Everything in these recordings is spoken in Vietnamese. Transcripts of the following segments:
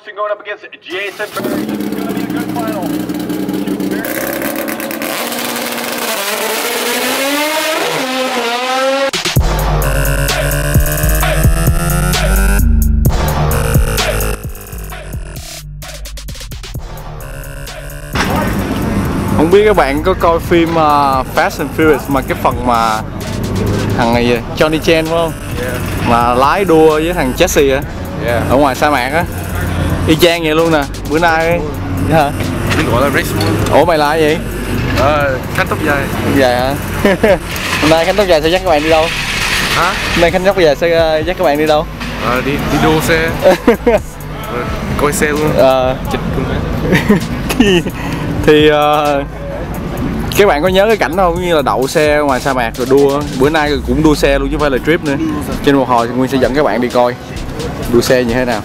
Austin going up against Jason. It's going to be a good final. Không biết các bạn có coi phim Fast and Furious mà cái phần mà thằng này gì? Johnny Chen phải không? Yeah. Mà lái đua với thằng Jesse á, ở ngoài sa mạc á, y chang vậy luôn nè. Bữa nay hả? Gọi là race mode. Ủa mày là cái gì? Khánh tóc dài. Dài hả? Hôm nay Khánh tóc dài sẽ dắt các bạn đi đâu? Hả? Hôm nay Khánh tóc dài sẽ dắt các bạn đi đâu? Đi đua xe. Coi xe luôn. Chịch luôn. Thì các bạn có nhớ cái cảnh không, như là đậu xe ngoài sa mạc rồi đua. Bữa nay cũng đua xe luôn chứ không phải là trip nữa. Trên một hồi Nguyên sẽ dẫn các bạn đi coi đua xe như thế nào.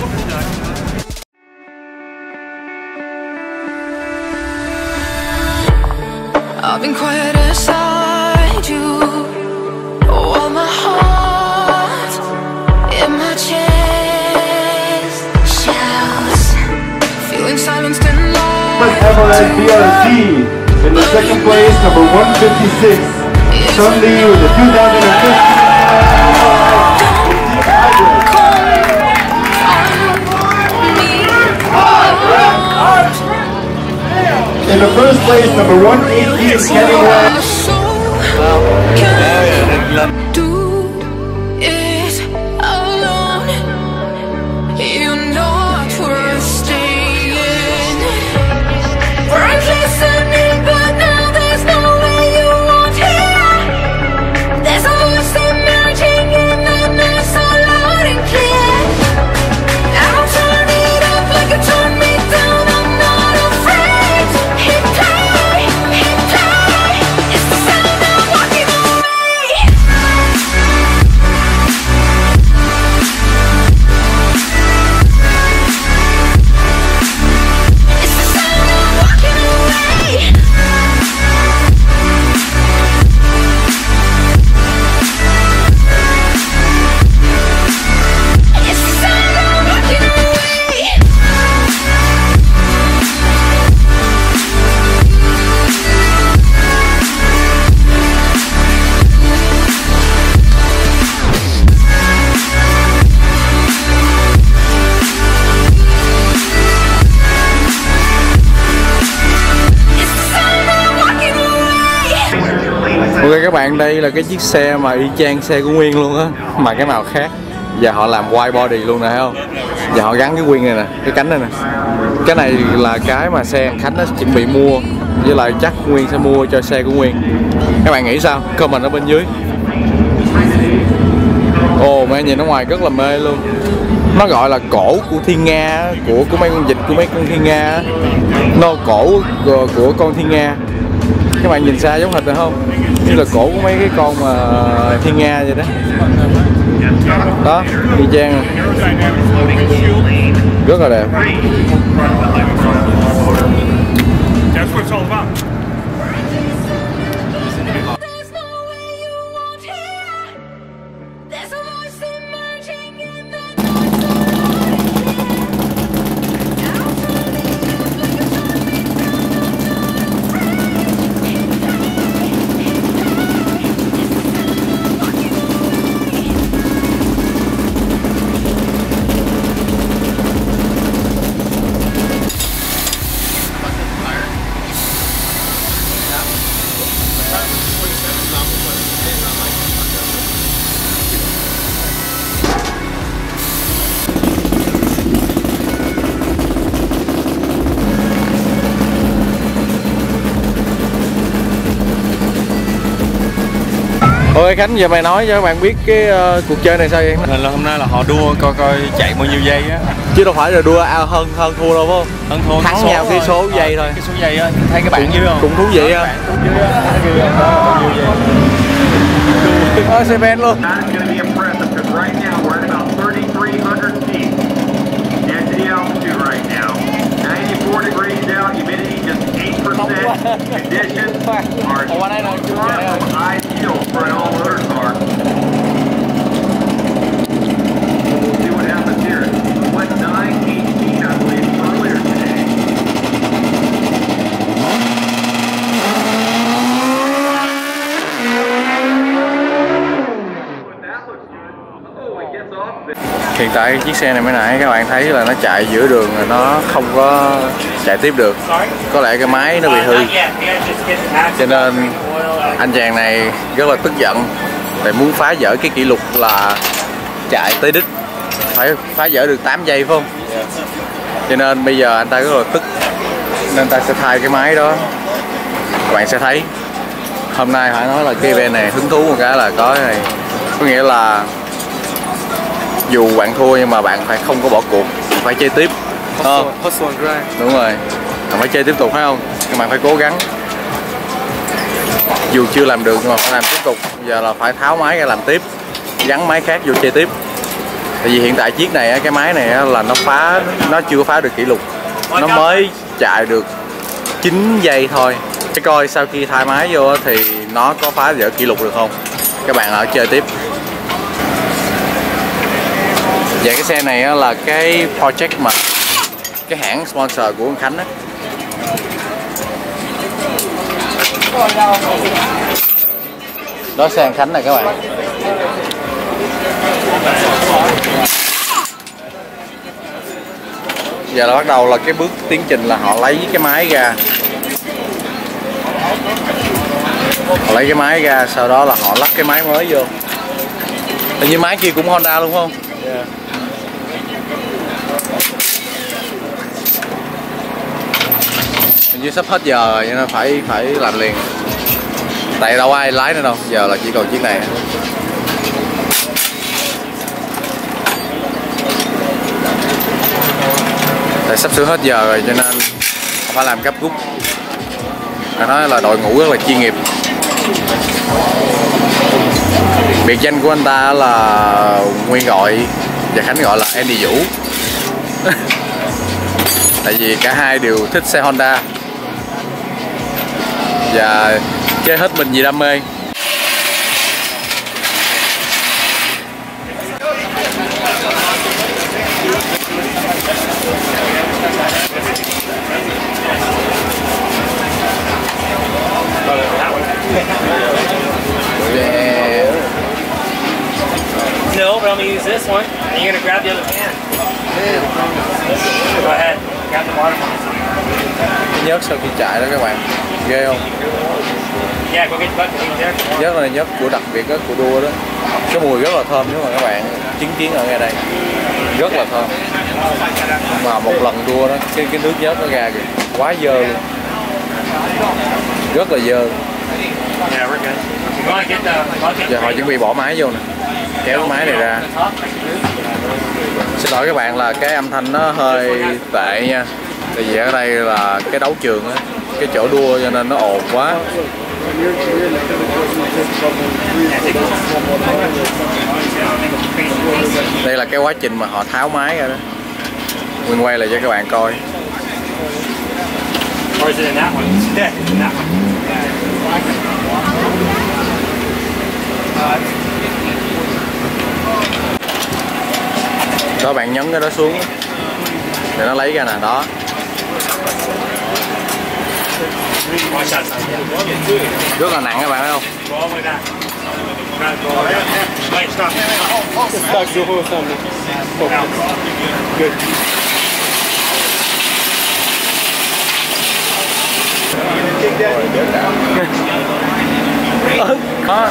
I've been quiet inside you, all my heart in my chest shouts, feeling silenced and lost. Everett BRZ in the second place, number 156. Sun Lee with the 2015. In the first place, number 118, Kenny West. Ok các bạn, đây là cái chiếc xe mà y chang xe của Nguyên luôn á, mà cái màu khác. Và họ làm wide body luôn nè, thấy không? Và họ gắn cái wing này nè, cái cánh này nè. Cái này là cái mà xe Khánh nó chuẩn bị mua, với lại chắc Nguyên sẽ mua cho xe của Nguyên. Các bạn nghĩ sao? Comment ở bên dưới. Ồ, mẹ nhìn ở ngoài rất là mê luôn. Nó gọi là cổ của thiên nga, của mấy con vịt, của mấy con thiên nga. Nó cổ của con thiên nga. Các bạn nhìn xa giống hệt rồi không? Như là cổ của mấy cái con mà thiên nga vậy đó. Đó, y chang rất là đẹp. Ok Khánh, giờ mày nói cho các bạn biết cái cuộc chơi này sao vậy? Là hôm nay là họ đua coi chạy bao nhiêu giây á. Chứ đâu phải là đua hơn thua đâu phải không? Hơn thua thắng nhau cái số giây thôi. Cái số giây á, thấy các bạn dưới không? Cũng thú vị á. Xe ven luôn. Conditions are ideal for an all-motor car. We'll see what happens here. We went 9:18 Tại chiếc xe này mới nãy các bạn thấy là nó chạy giữa đường rồi nó không có chạy tiếp được. Có lẽ cái máy nó bị hư. Cho nên anh chàng này rất là tức giận để muốn phá vỡ cái kỷ lục là chạy tới đích. Phải phá vỡ được 8 giây phải không? Cho nên bây giờ anh ta rất là tức. Nên anh ta sẽ thay cái máy đó. Các bạn sẽ thấy. Hôm nay phải nói là cái event này hứng thú một cái là có cái này. Có nghĩa là dù bạn thua nhưng mà bạn phải không có bỏ cuộc, phải chơi tiếp. Đúng rồi, bạn phải chơi tiếp tục phải không? Nhưng bạn phải cố gắng. Dù chưa làm được nhưng mà phải làm tiếp tục. Giờ là phải tháo máy ra làm tiếp, gắn máy khác vô chơi tiếp. Tại vì hiện tại chiếc này cái máy này là nó chưa phá được kỷ lục. Nó mới chạy được 9 giây thôi. Để coi sau khi thay máy vô thì nó có phá vỡ kỷ lục được không. Các bạn ở chơi tiếp. Và cái xe này là cái project mà cái hãng sponsor của anh Khánh á. Đó xe anh Khánh này các bạn. Giờ là bắt đầu là cái bước tiến trình là họ lấy cái máy ra. Họ lấy cái máy ra, sau đó là họ lắp cái máy mới vô. Hình như máy kia cũng Honda luôn không? Yeah. Hình như sắp hết giờ rồi nên phải làm liền. Tại đâu ai lái nữa đâu, giờ là chỉ còn chiếc này. Tại sắp sửa hết giờ rồi cho nên phải làm gấp rút. Phải nói là đội ngũ rất là chuyên nghiệp. Biệt danh của anh ta là Nguyên gọi và Khánh gọi là Andy Vũ. Tại vì cả hai đều thích xe Honda và chơi hết mình vì đam mê. No, but I'm gonna use this one. And you're gonna grab the other pan. Go ahead. Grab the water. Nhớt sau khi chạy đó các bạn, ghê không? Yeah, go get the bucket there. Nhớt là nhớt của đặc biệt đó, của đua đó. Cái mùi rất là thơm nếu mà các bạn chứng kiến ở ngay đây. Rất là thơm. Mà một lần đua đó, cái nước nhớt nó ra kìa, quá dơ luôn. Rất là dơ. Yeah, we're good. You wanna get the bucket? Giờ họ chuẩn bị bỏ máy vô nè. Kéo cái máy này ra. Xin lỗi các bạn là cái âm thanh nó hơi tệ nha. Tại vì ở đây là cái đấu trường á, cái chỗ đua cho nên nó ồn quá. Đây là cái quá trình mà họ tháo máy ra đó. Nguyên quay lại cho các bạn coi. Or is it in that one? Yeah, it's in that one. Đó, bạn nhấn cái đó xuống để nó lấy ra nè, đó. Rất là nặng các bạn thấy không? Có.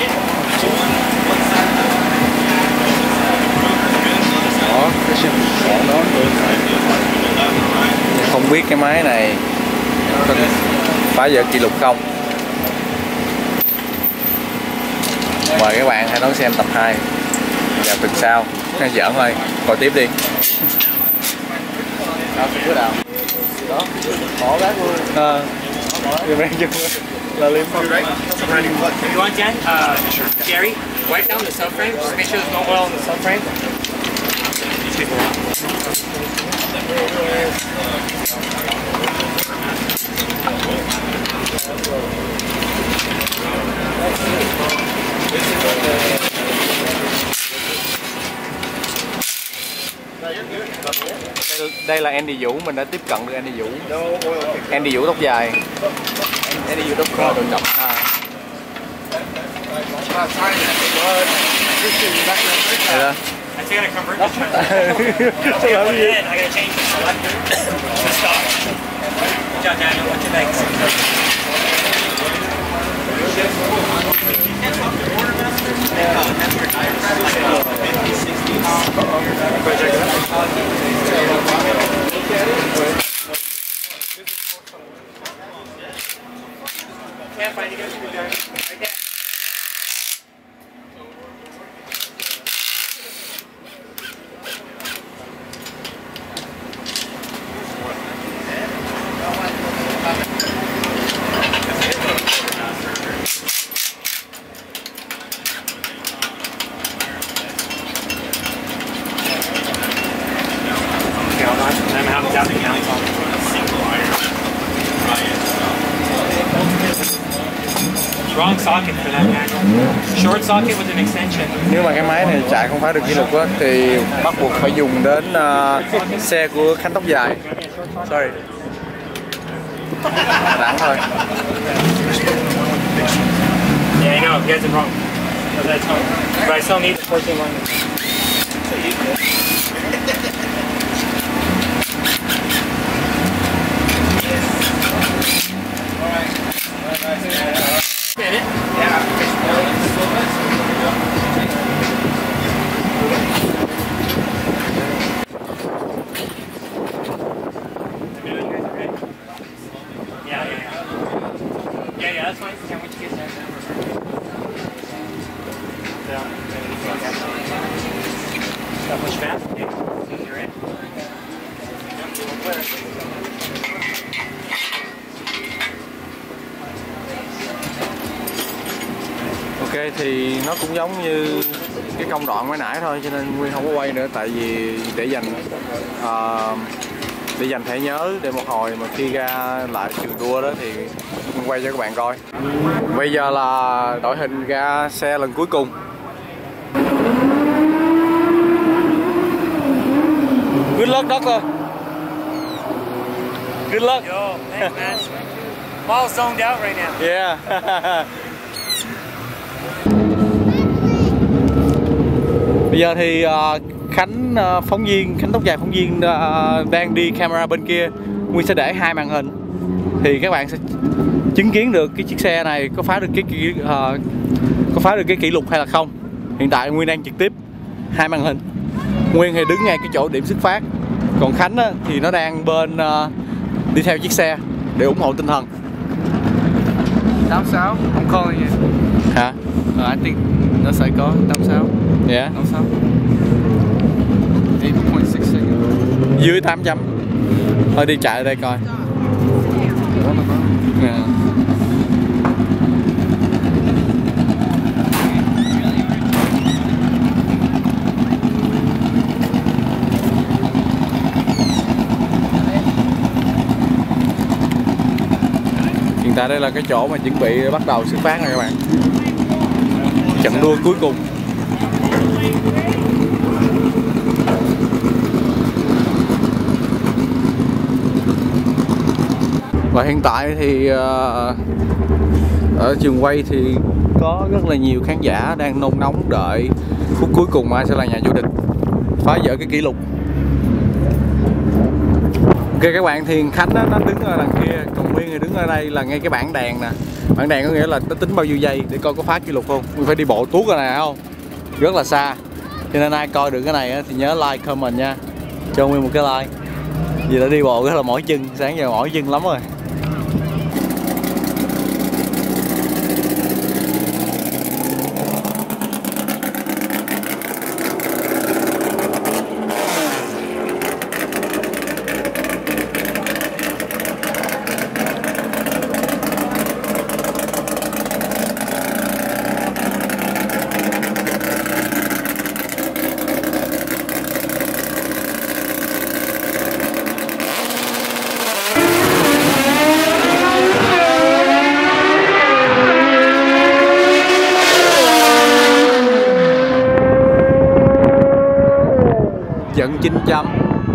Không biết cái máy này phá vỡ kỷ lục không. Mời các bạn hãy đón xem tập 2 vào tuần sau. Giỡn thôi, coi tiếp đi. Đó, cái nào đó bỏ bác luôn. Là liếm không? You want Jen? Gary, wipe down the subframe. Just make sure there's no oil in the subframe. Đây là Andy Vũ, mình đã tiếp cận được Andy Vũ. Andy Vũ tóc dài. Andy Vũ tóc đôi cặp. Đây đó. I gotta convert the truck. I gotta change the selector to stop. Good job, Daniel. What's your next? Can't find you guys. Right there. Wrong socket for that manual. Short socket with an extension. Nếu mà cái máy này chạy không phá được kỷ lục á thì bắt buộc phải dùng đến xe của Khánh tóc dài. Sorry. Đẳng thôi. Yeah, I know. You guys are wrong. No, that's wrong. But I still need the 14 line. Yeah, that's fine. Yeah, once you get there. Got push fast? Yeah. You're in. Ok thì nó cũng giống như cái công đoạn mới nãy thôi, cho nên Nguyên không có quay nữa, tại vì để dành thẻ nhớ để một hồi mà khi ra lại trường đua đó thì Nguyên quay cho các bạn coi. Bây giờ là đội hình ra xe lần cuối cùng. Good luck, Doctor. Good luck. Yo, thanks, man. I'm all zoned out right now. Yeah. Bây giờ thì Khánh tóc dài phóng viên đang đi camera bên kia. Nguyên sẽ để hai màn hình thì các bạn sẽ chứng kiến được cái chiếc xe này có phá được cái kỷ lục hay là không. Hiện tại Nguyên đang trực tiếp hai màn hình. Nguyên thì đứng ngay cái chỗ điểm xuất phát, còn Khánh á, thì nó đang bên đi theo chiếc xe để ủng hộ tinh thần. 86, I'm calling you. Hả? I think nó sẽ có 86. Yeah. 86. 8.6 seconds. Dưới 800. Thôi đi chạy ở đây coi. Yeah. Hiện tại đây là cái chỗ mà chuẩn bị bắt đầu xuất phát này các bạn. Trận đua cuối cùng. Và hiện tại thì ở trường quay thì có rất là nhiều khán giả đang nôn nóng đợi phút cuối cùng ai sẽ là nhà vô địch, phá vỡ cái kỷ lục. Ok các bạn, thì Khánh nó đứng ở đằng kia, còn Nguyên thì đứng ở đây là ngay cái bảng đèn nè. Bảng đèn có nghĩa là nó tính bao nhiêu giây để coi có phá kỷ lục không. Nguyên phải đi bộ tuốt ra này không? Rất là xa. Cho nên ai coi được cái này thì nhớ like, comment nha. Cho Nguyên một cái like. Vì đã đi bộ rất là mỏi chân, sáng giờ mỏi chân lắm rồi. Dẫn 900.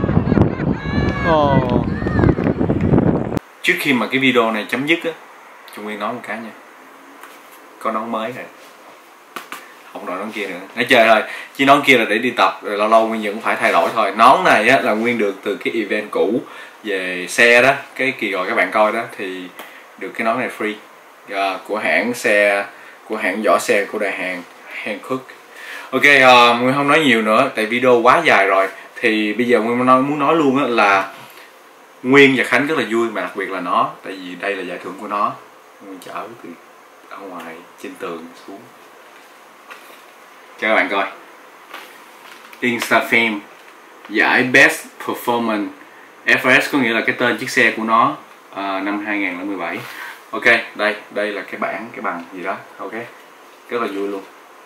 Trước khi mà cái video này chấm dứt á, Trung Nguyên nói một cái nha. Có nón mới rồi. không đội nón kia nữa, nói chơi thôi, chứ nón kia là để đi tập, rồi lâu lâu Nguyên vẫn phải thay đổi thôi. Nón này á là Nguyên được từ cái event cũ về xe đó, cái kỳ rồi các bạn coi đó, thì được cái nón này free của hãng xe, của hãng vỏ xe của đại hàng Hankook. Ok, Nguyên không nói nhiều nữa tại video quá dài rồi, thì bây giờ Nguyên muốn nói luôn á là Nguyên và Khánh rất là vui, mà đặc biệt là nó, tại vì đây là giải thưởng của nó. Nguyên chở từ ở ngoài trên tường xuống cho các bạn coi. Instafame giải Best Performance FRS, có nghĩa là cái tên chiếc xe của nó năm 2017. Ok, đây là cái bằng gì đó. Ok, rất là vui luôn.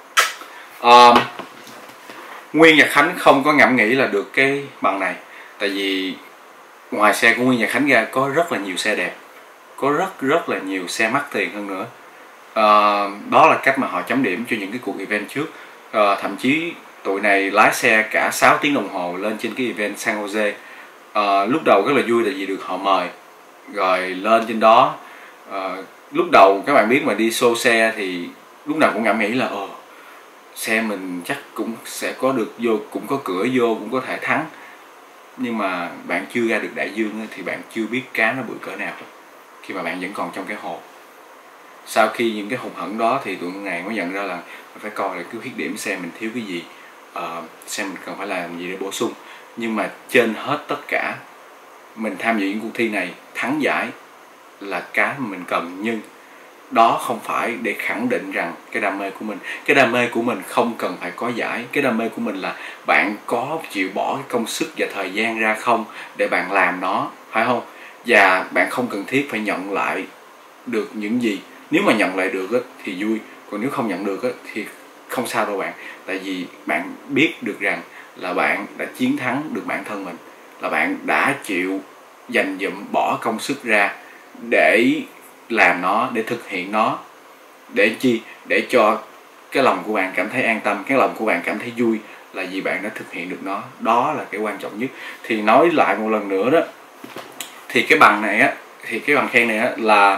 Nguyên và Khánh không có ngẫm nghĩ là được cái bằng này, tại vì ngoài xe của Nguyên và Khánh ra có rất là nhiều xe đẹp, có rất là nhiều xe mắc tiền hơn nữa. Đó là cách mà họ chấm điểm cho những cái cuộc event trước. Thậm chí tụi này lái xe cả 6 tiếng đồng hồ lên trên cái event San Jose. Lúc đầu rất là vui tại vì được họ mời, rồi lên trên đó. Lúc đầu các bạn biết mà đi show xe thì lúc nào cũng ngẫm nghĩ là xe mình chắc cũng sẽ có được vô, cũng có cửa vô, cũng có thể thắng. Nhưng mà bạn chưa ra được đại dương thì bạn chưa biết cá nó bự cỡ nào khi mà bạn vẫn còn trong cái hồ. Sau khi những cái hụt hẫng đó thì tụi này mới nhận ra là mình phải coi là cái khuyết điểm xe mình thiếu cái gì, xe mình cần phải làm gì để bổ sung. Nhưng mà trên hết tất cả, mình tham dự những cuộc thi này thắng giải là cái mà mình cần, nhưng đó không phải để khẳng định rằng cái đam mê của mình. Cái đam mê của mình không cần phải có giải. Cái đam mê của mình là bạn có chịu bỏ cái công sức và thời gian ra không để bạn làm nó, phải không? Và bạn không cần thiết phải nhận lại được những gì. Nếu mà nhận lại được thì vui, còn nếu không nhận được thì không sao đâu bạn. Tại vì bạn biết được rằng là bạn đã chiến thắng được bản thân mình, là bạn đã chịu dành dụm bỏ công sức ra để làm nó, để thực hiện nó. Để chi? Để cho cái lòng của bạn cảm thấy an tâm, cái lòng của bạn cảm thấy vui là vì bạn đã thực hiện được nó. Đó là cái quan trọng nhất. Thì nói lại một lần nữa đó, thì cái bằng này á, thì cái bằng khen này á là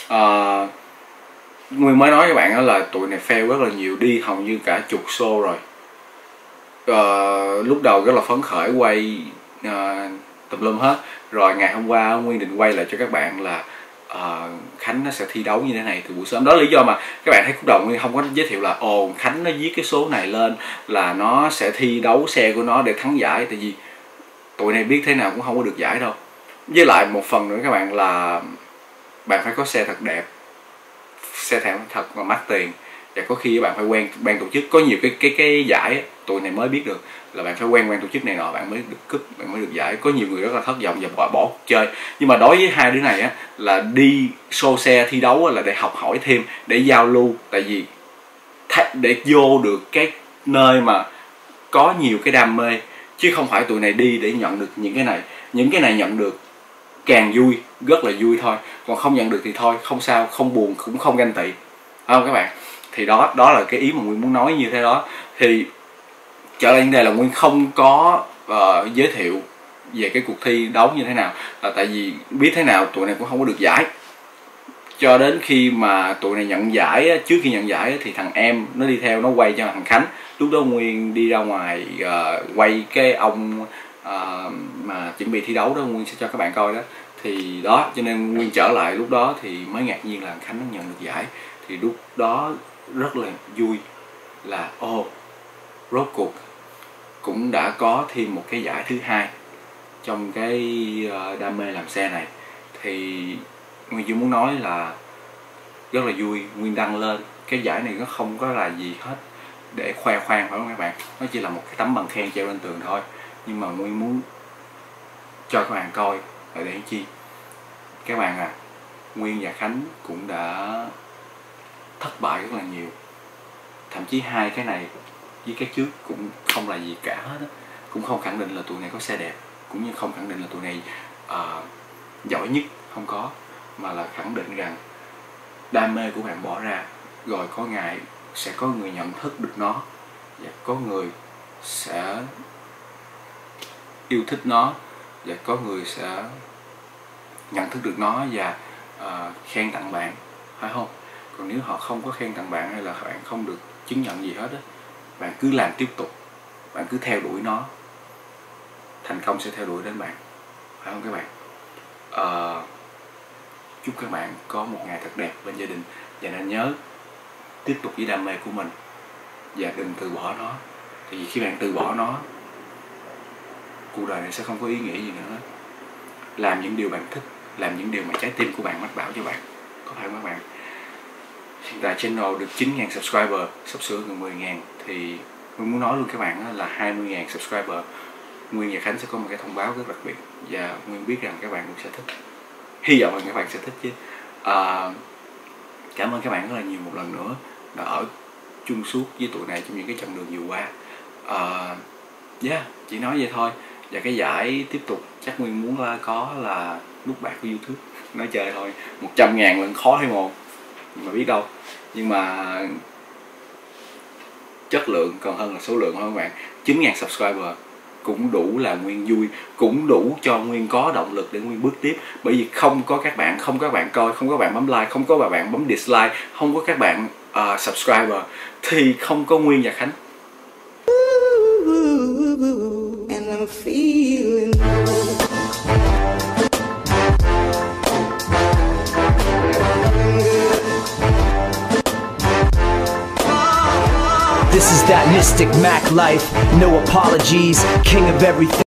Nguyên mới nói với bạn đó là tụi này fail rất là nhiều, đi hầu như cả chục show rồi. Lúc đầu rất là phấn khởi, quay tùm lum hết. Rồi ngày hôm qua Nguyên định quay lại cho các bạn là Khánh nó sẽ thi đấu như thế này từ buổi sớm. Đó là lý do mà các bạn thấy khúc đầu Nguyên không có giới thiệu là Khánh nó viết cái số này lên là nó sẽ thi đấu xe của nó để thắng giải. Tại vì tụi này biết thế nào cũng không có được giải đâu. Với lại một phần nữa các bạn là bạn phải có xe thật đẹp, xe thật mà mắc tiền. Và có khi bạn phải quen ban tổ chức. Có nhiều cái giải tụi này mới biết được là bạn phải quen ban tổ chức này nọ bạn mới được cúp, bạn mới được giải. Có nhiều người rất là thất vọng và bỏ cuộc chơi. Nhưng mà đối với hai đứa này á, là đi show xe thi đấu là để học hỏi thêm, để giao lưu. Tại vì để vô được cái nơi mà có nhiều cái đam mê, chứ không phải tụi này đi để nhận được những cái này. Những cái này nhận được càng vui, rất là vui thôi. Còn không nhận được thì thôi, không sao, không buồn, cũng không ganh tị, không các bạn. Thì đó là cái ý mà Nguyên muốn nói như thế đó. Thì trở lại vấn đề là Nguyên không có giới thiệu về cái cuộc thi đấu như thế nào, là tại vì biết thế nào tụi này cũng không có được giải. Cho đến khi mà tụi này nhận giải, trước khi nhận giải thì thằng em nó đi theo, nó quay cho thằng Khánh. Lúc đó Nguyên đi ra ngoài quay cái ông mà chuẩn bị thi đấu đó, Nguyên sẽ cho các bạn coi đó. Thì đó, cho nên Nguyên trở lại lúc đó thì mới ngạc nhiên là Khánh nó nhận được giải. Thì lúc đó rất là vui là rốt cuộc cũng đã có thêm một cái giải thứ hai trong cái đam mê làm xe này. Thì Nguyên chỉ muốn nói là rất là vui. Nguyên đăng lên cái giải này nó không có là gì hết để khoe khoang, phải không các bạn? Nó chỉ là một cái tấm bằng khen treo lên tường thôi. Nhưng mà Nguyên muốn cho các bạn coi là để chi? Các bạn Nguyên và Khánh cũng đã thất bại rất là nhiều. Thậm chí hai cái này với cái trước cũng không là gì cả hết á. Cũng không khẳng định là tụi này có xe đẹp, cũng như không khẳng định là tụi này giỏi nhất, không có. Mà là khẳng định rằng đam mê của bạn bỏ ra, rồi có ngày sẽ có người nhận thức được nó, và có người sẽ yêu thích nó, và có người sẽ nhận thức được nó và khen tặng bạn, phải không? Còn nếu họ không có khen tặng bạn, hay là bạn không được chứng nhận gì hết á. Bạn cứ làm tiếp tục, bạn cứ theo đuổi nó, thành công sẽ theo đuổi đến bạn, phải không các bạn? Chúc các bạn có một ngày thật đẹp bên gia đình, và nên nhớ tiếp tục với đam mê của mình và đừng từ bỏ nó. Tại vì khi bạn từ bỏ nó, cuộc đời này sẽ không có ý nghĩa gì nữa. Làm những điều bạn thích, làm những điều mà trái tim của bạn mách bảo cho bạn, có phải không các bạn? Hiện tại channel được 9.000 subscriber, sắp sửa gần 10.000, thì Nguyên muốn nói luôn các bạn là 20.000 subscriber, Nguyên và Khánh sẽ có một cái thông báo rất đặc biệt, và Nguyên biết rằng các bạn cũng sẽ thích, hy vọng là các bạn sẽ thích chứ. Cảm ơn các bạn rất là nhiều một lần nữa đã ở chung suốt với tụi này trong những cái chặng đường vừa qua. Chỉ nói vậy thôi. Và cái giải tiếp tục chắc Nguyên muốn có là nút bạc của YouTube, nói chơi thôi. 100.000 lần khó hay mồ, nhưng mà biết đâu. Nhưng mà chất lượng còn hơn là số lượng thôi các bạn. 9.000 subscriber cũng đủ là Nguyên vui, cũng đủ cho Nguyên có động lực để Nguyên bước tiếp. Bởi vì không có các bạn, không có các bạn coi, không có bạn bấm like, không có bạn bấm dislike, không có các bạn subscriber thì không có Nguyên và Khánh. This is that Mystic Mac life, no apologies, king of everything.